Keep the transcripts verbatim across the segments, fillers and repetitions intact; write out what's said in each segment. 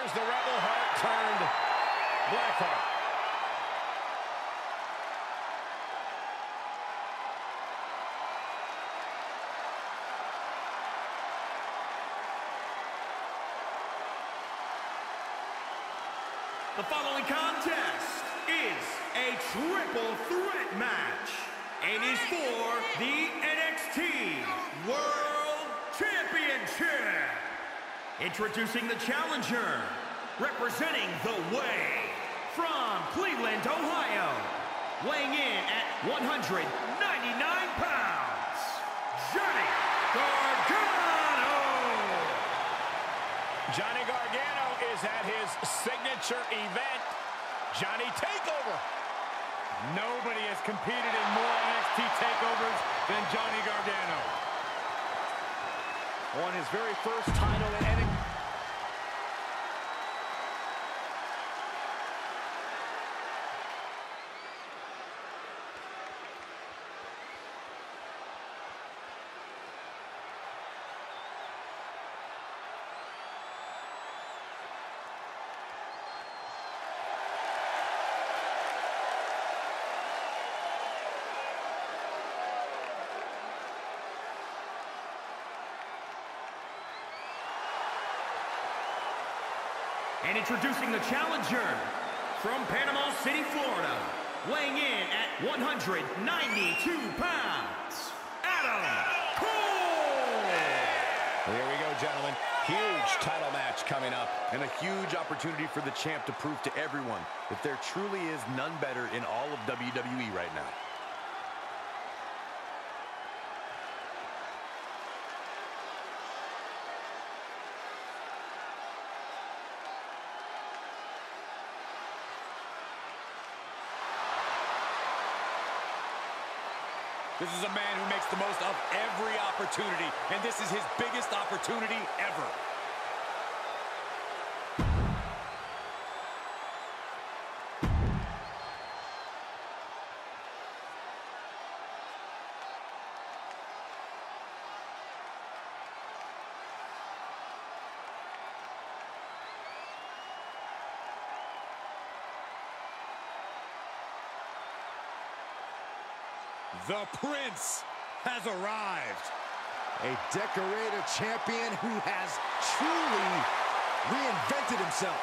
as the Rebel Heart turned Blackheart. The following contest is a triple threat match and is for the N X T World Championship. Introducing the challenger, representing the Way, from Cleveland, Ohio, weighing in at one hundred ninety-nine pounds, Johnny Gargano. Johnny Gargano is at his signature event, Johnny Takeover. Nobody has competed in more N X T takeovers than Johnny Gargano. Won his very first title in N X T. And introducing the challenger, from Panama City, Florida, weighing in at one hundred ninety-two pounds, Adam Cole! Here we go, gentlemen. Huge title match coming up. And a huge opportunity for the champ to prove to everyone that there truly is none better in all of W W E right now. This is a man who makes the most of every opportunity, and this is his biggest opportunity ever. The Prince has arrived. A decorated champion who has truly reinvented himself.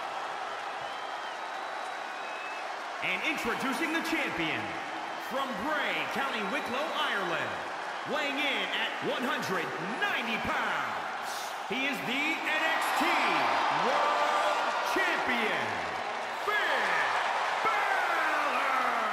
And introducing the champion, from Bray, County Wicklow, Ireland, weighing in at one hundred ninety pounds. He is the N X T World Champion, Finn Balor!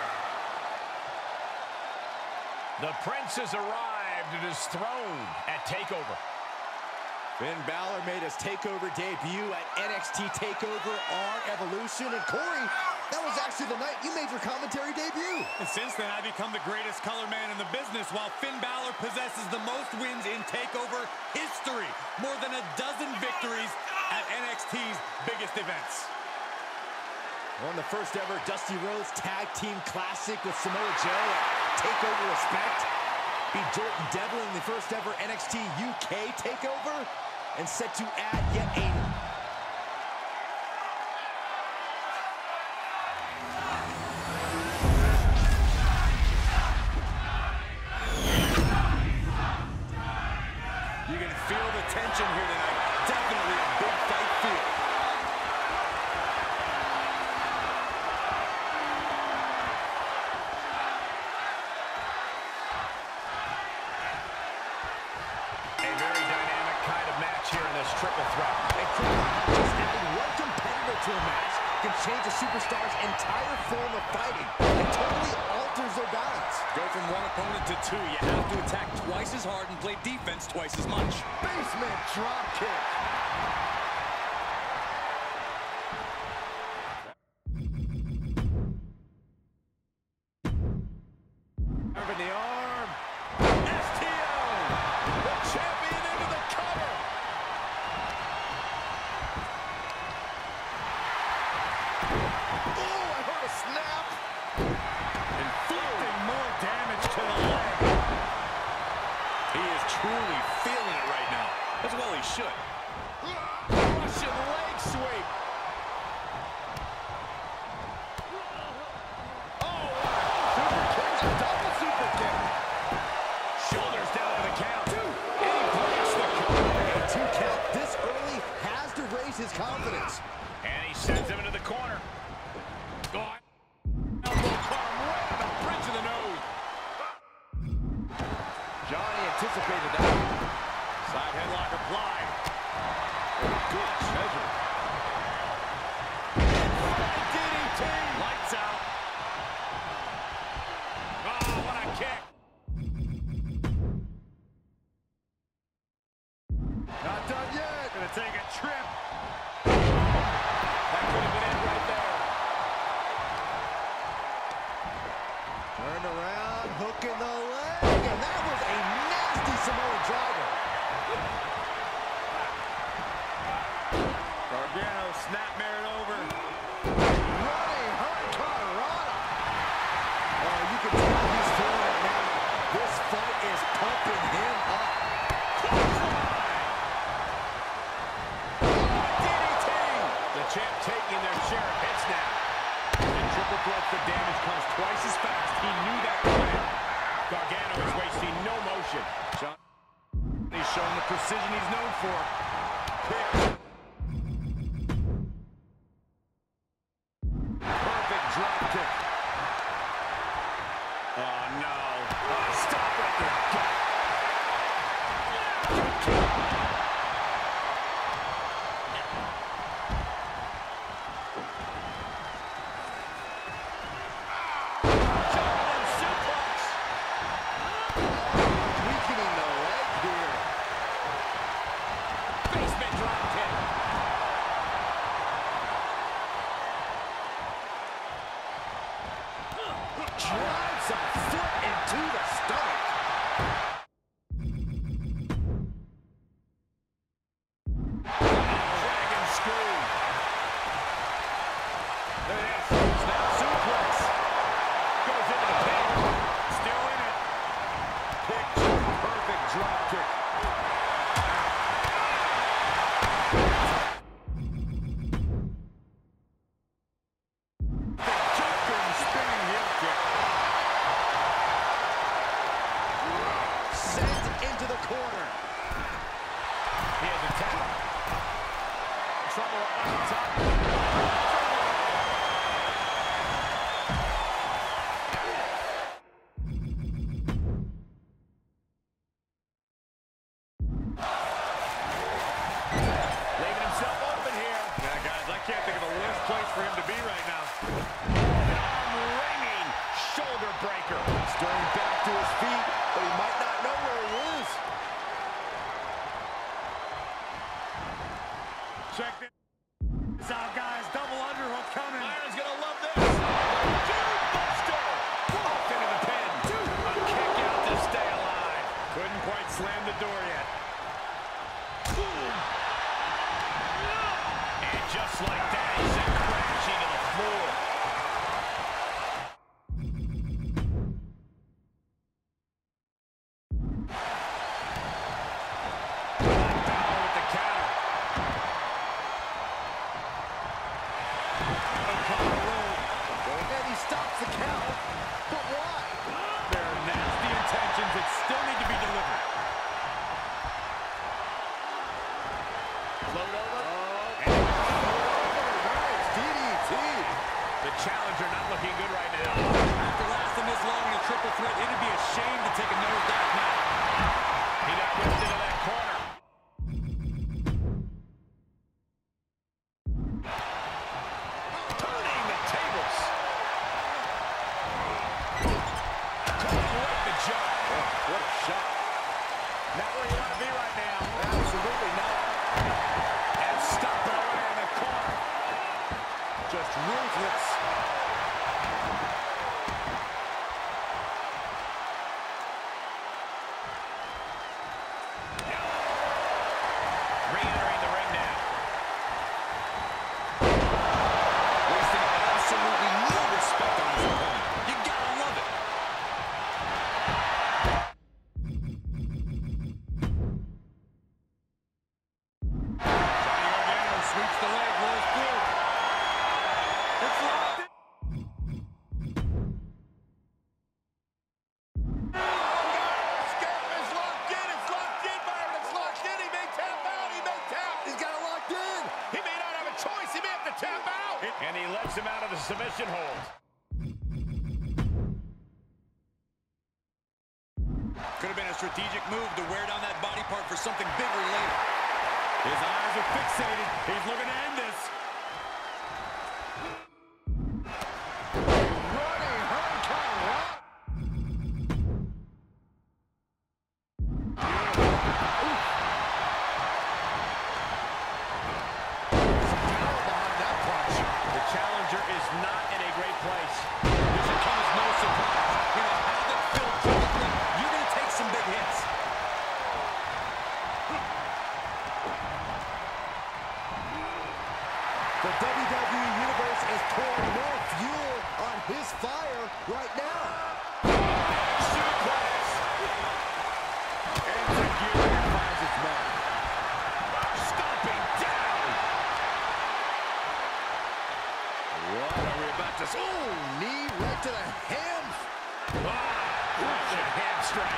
The Prince has arrived at his throne at TakeOver. Finn Balor made his TakeOver debut at N X T TakeOver on Evolution. And Corey, that was actually the night you made your commentary debut. And since then, I've become the greatest color man in the business, while Finn Balor possesses the most wins in TakeOver history. More than a dozen victories at N X T's biggest events. Won the first ever Dusty Rhodes Tag Team Classic with Samoa Joe at TakeOver Respect. Beat Jordan Devlin in the first ever N X T U K TakeOver. And set to add yet a... You can feel the tension here tonight. Definitely a big fight feel. A very dynamic kind of match here in this triple threat. And just adding one competitor to a match can change a superstar's entire form of fighting and totally alters their balance. Go from one opponent to two. You have to attack twice as hard and play defense twice as much. Basement drop kick. Up in the arm. S T O! The champion into the cover! Oh, I heard a snap. Inflicting more damage to the leg. He is truly feeling it right now. As well he should. Russian leg this. And he sends him into the corner. Oh, elbow caught him right on the bridge of the nose. Johnny anticipated that. Side headlock applied. Good measure. D D T. Lights out. Oh, what a kick. Not done yet. Gonna take a trip. That could have been it right there. Turned around, hook in the leg, and that was a nasty Samoa driver. Gargano snapmare it over. Running Hurricane Rana. Oh, you can tell he's feeling it now. This fight is pumping him up. D D T. The champ taking their share of hits now. And triple threats, the damage comes twice as fast. He knew that coming. Gargano is wasting no motion. John, he's showing the precision he's known for. Kick. Perfect drop kick. Oh, no. Oh, stop right there. German suplex. Weakening the leg here. Basement drop kick. Drives a foot into the stomach. Dragon screw. There it is. Snap suplex. Goes into the pin. Still in it. Picture perfect drop kick. Jumping spinning heel kick. Sent into the corner. He has a tap. Trouble on the top. Leaving himself open here. Yeah, guys, I can't think of a worse place for him to be right now. Arm-wringing shoulder breaker. Stirring back to his feet, but he might not know where he is. Check this out, guys. Double underhook coming. Byron's gonna love this. Dude Buster. Off into the pin. A kick out to stay alive. Couldn't quite slam the door yet. And just like that, he sent crashing to the floor. Balor with the counter. And he stops the count. But why? There are nasty intentions that still need to be delivered. Float over. And It's D D T. the challenger not looking good right now. After lasting this long in a triple threat, it'd be a shame to take a nosedive now. He got whipped into that corner. Turning the tables. Taking away the jump. Oh, what a shot. Not where you want to be right now. Absolutely not. And stop it away in the corner. Just ruthless. Re-entering the ring now. Wasting absolutely no respect on his opponent. You gotta love it. Johnny Gargano sweeps the leg, rolls through. It's locked in. He may have to tap out. And he lets him out of the submission hold. Could have been a strategic move to wear down that body part for something bigger later. His eyes are fixated. He's looking to end this. Running Hurricane. The challenger is not in a great place. This should come as no surprise. In a habit-filled tournament, you're going to take some big hits. The W W E Universe is pouring more fuel on his fire right now. Suplex. And the gear finds its mark. Stomping down. What are we about to see? Oh, knee right to the hams. Ah, right to the hamstring.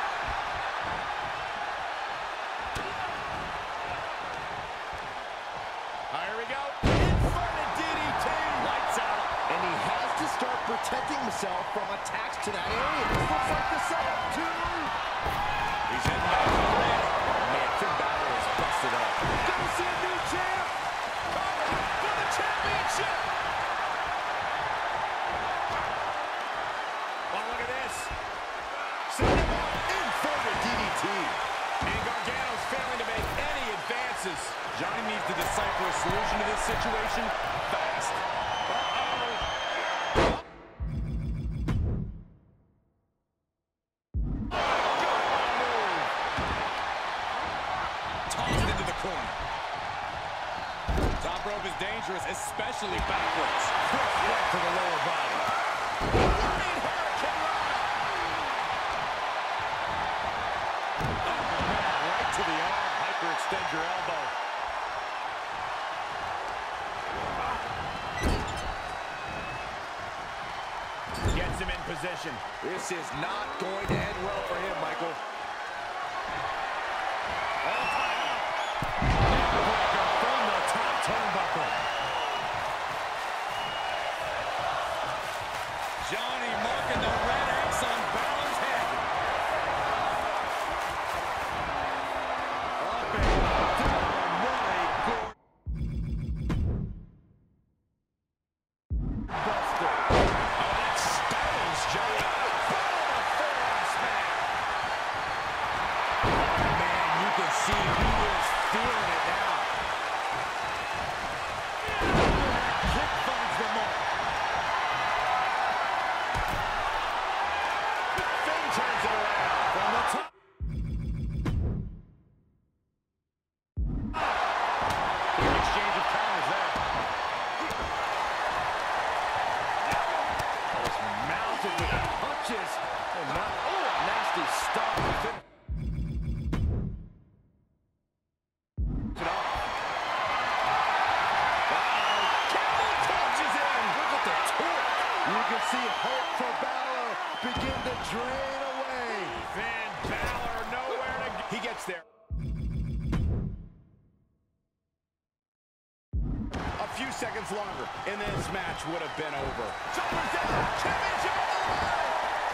Here we go. Inverted D D T. Lights out. And he has to start protecting himself from attacks to that area. This looks like the setup. Two. He's in back already. Man, Finn Balor is busted up. Gonna see a new champ. For the championship. Oh, look at this. Inverted D D T. And Gargano's failing to make any advances. Johnny needs to decipher a solution to this situation fast. Tossed into the corner. Top rope is dangerous, especially backwards. Right to the lower body. Running Hurricane Rana. Oh, man, right to the arm. Hyperextend your elbow. Gets him in position. This is not going to end well for him, Michael. All tied up. Neckbreaker from the top turnbuckle. Johnny marking the red X on Balor's head. Up and down. What a good buster. Oh, that stuns Johnny. Man, you can see he is feeling it now. Kick finds the mark. Finn turns it around from the top. Big exchange of counters there. Was mounted with punches. And not, oh, a nasty stop. Finn. It off. Camel touches in. Look at the torque. You can see hope for Balor begin to drain away. Finn Balor nowhere to go. He gets there. A few seconds longer, and this match would have been over. Shoulders down. Championship on the line.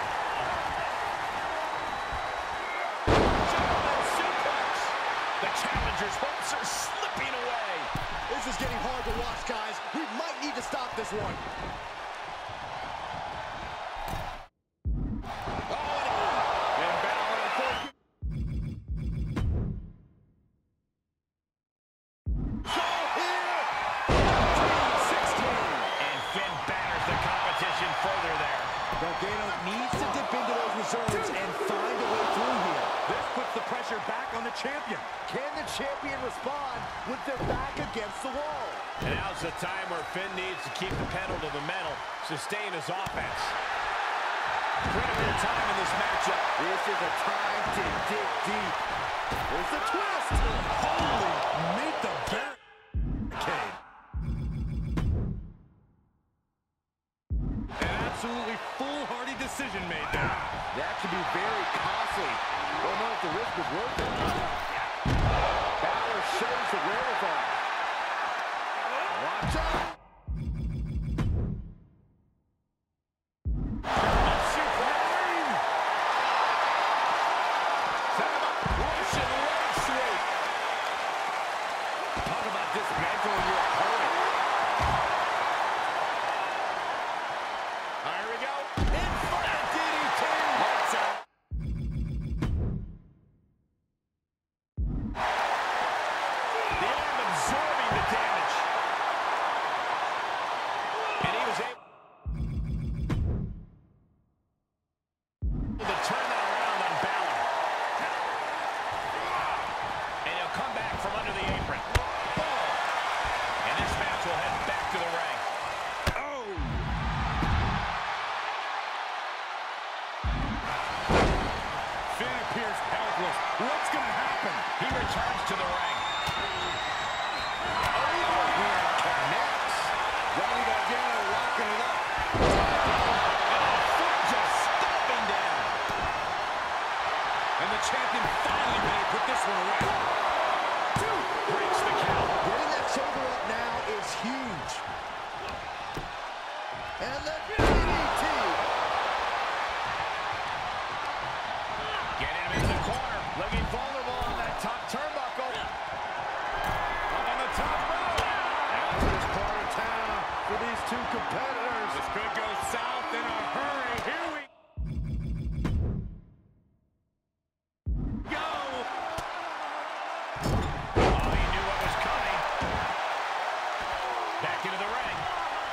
German suplex. The challenger's hopes are slipping away. This is getting hard to watch, guys. We might need to stop this one. And Balor for sixteen. And Finn batters the competition further there. Gargano needs to dip into those reserves and find a way through here. This puts the pressure back on the champion. Can the champion respond with their back against the wall? And now's the time where Finn needs to keep the pedal to the metal, sustain his offense. Critical time in this matchup. This is a time to dig deep. There's the twist. Holy, meet the barricade. An absolutely foolhardy decision made there. That could be very costly. Don't know if the risk was worth it. Balor shows the wherewithal. Talk about dismantling your opponent. Here we go. Inverted D D T. Lights out. The arm absorbing the damage. And he was able to turn that around on Balor. And he'll come back from under the apron. And this match will head back to the ring. Oh! Finn appears helpless. What's going to happen? He returns to the ring. Here connects. Johnny Gargano locking it up. And the foot just stomping down. And the champion finally made put this one away. Two breaks the count. Getting that shoulder up now is huge. And the D D T. Getting him into the corner. Looking vulnerable on that top turnbuckle. Up on the top rope. Now to this part of town for these two competitors. This could go south in a hurry. Here we go. Oh, he knew what was coming. Back into the ring.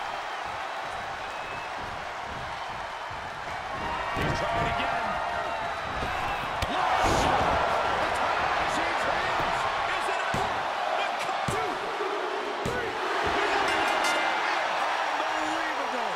He tried again. Launch. The time change hands. Is it over? The cut. Two. Three. We got the new champion. Unbelievable.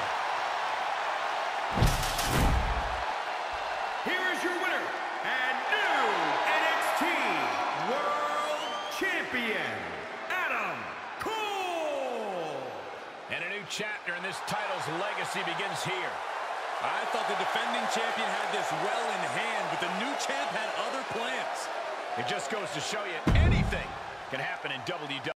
Here is your winner and new N X T World Champion, Adam Cole. And a new chapter in this title's legacy begins here. I thought the defending champion had this well in hand, but the new champ had other plans. It just goes to show you anything can happen in W W E.